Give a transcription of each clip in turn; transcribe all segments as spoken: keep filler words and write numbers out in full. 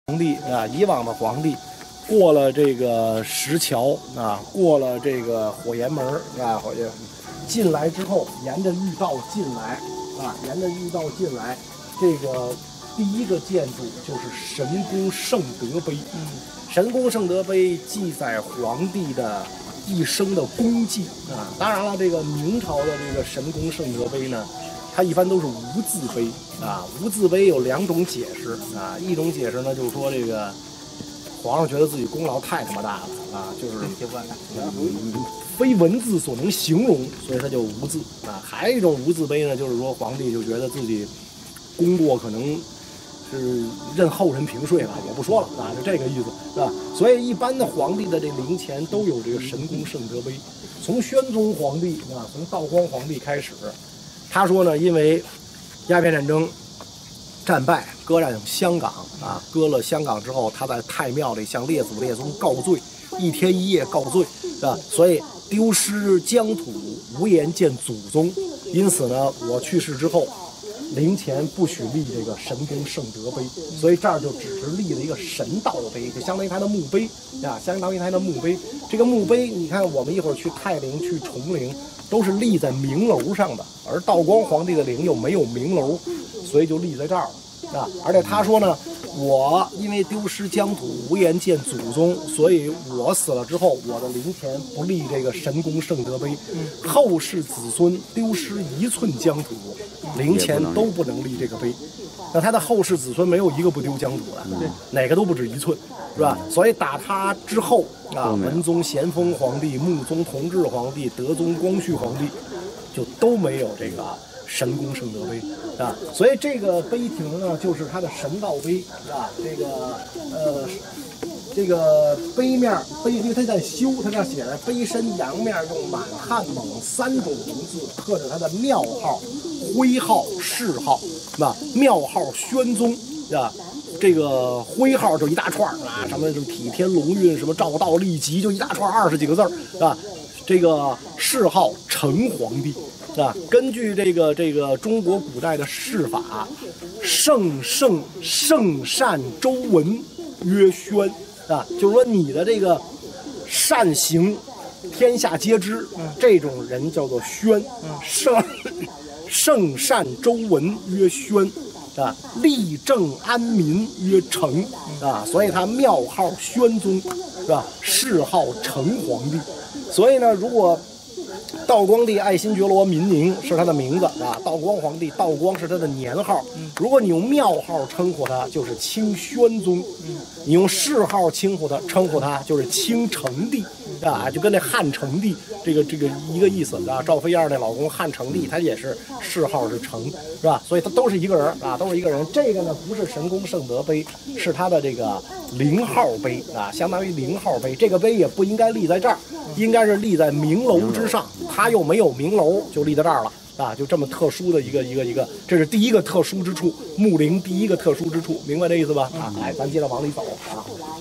皇帝啊，以往的皇帝过了这个石桥啊，过了这个火焰门啊，火焰进来之后，沿着御道进来啊，沿着御道进来，这个第一个建筑就是神功圣德碑。嗯，神功圣德碑记载皇帝的一生的功绩啊。当然了，这个明朝的这个神功圣德碑呢，它一般都是无字碑啊。无字碑有两种解释啊，一种解释呢就是说这个皇上觉得自己功劳太他妈大了啊，就是非文字所能形容，所以它就无字啊。还有一种无字碑呢，就是说皇帝就觉得自己功过可能是任后人评说了，我不说了啊，就这个意思是吧？所以一般的皇帝的这陵前都有这个神功圣德碑。从宣宗皇帝啊，从道光皇帝开始，他说呢，因为鸦片战争战败，割占香港啊，割了香港之后，他在太庙里向列祖列宗告罪，一天一夜告罪啊，所以丢失疆土，无颜见祖宗。因此呢，我去世之后，陵前不许立这个神功圣德碑，所以这儿就只是立了一个神道碑，就相当于它的墓碑啊，相当于它的墓碑。这个墓碑，你看我们一会儿去泰陵、去崇陵，都是立在明楼上的，而道光皇帝的陵又没有明楼，所以就立在这儿了啊。而且他说呢，我因为丢失疆土，无颜见祖宗，所以我死了之后，我的陵前不立这个神功圣德碑，后世子孙丢失一寸疆土，陵前都不能立这个碑。那他的后世子孙没有一个不丢疆土的，嗯、哪个都不止一寸，是吧？所以打他之后啊，文宗咸丰皇帝、穆宗同治皇帝、德宗光绪皇帝，就都没有这个神功圣德碑啊。所以这个碑亭呢，就是他的神道碑啊。这个呃。这个碑面碑，因为他在修，他这写的碑身阳面用满汉蒙三种文字刻着他的庙号、徽号、谥号，是吧？庙号宣宗，是吧？这个徽号就一大串啊，什么就体天龙运，什么照道立吉，就一大串二十几个字儿，是吧？这个谥号成皇帝，是吧？根据这个这个中国古代的谥法，圣圣圣善周文曰宣。啊，就是说你的这个善行，天下皆知，嗯、这种人叫做宣。嗯、圣圣善周文曰宣，啊，立正安民曰成，啊，所以他庙号宣宗，是吧？谥号成皇帝。所以呢，如果道光帝爱新觉罗民宁是他的名字啊，道光皇帝道光是他的年号。如果你用庙号称呼他，就是清宣宗；你用谥号称呼他，称呼他就是清成帝啊，就跟那汉成帝这个这个一个意思啊。赵飞燕那老公汉成帝，他也是谥号是成，是吧？所以他都是一个人啊，都是一个人。这个呢不是神功圣德碑，是他的这个陵号碑啊，相当于陵号碑。这个碑也不应该立在这儿，应该是立在明楼之上。他又没有明楼，就立在这儿了啊！就这么特殊的一个一个一个，这是第一个特殊之处，墓陵第一个特殊之处，明白这意思吧？啊，来，咱接着往里走啊。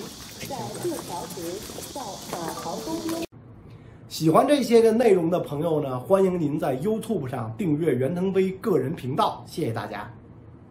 喜欢这些个内容的朋友呢，欢迎您在 YouTube 上订阅袁腾飞个人频道，谢谢大家。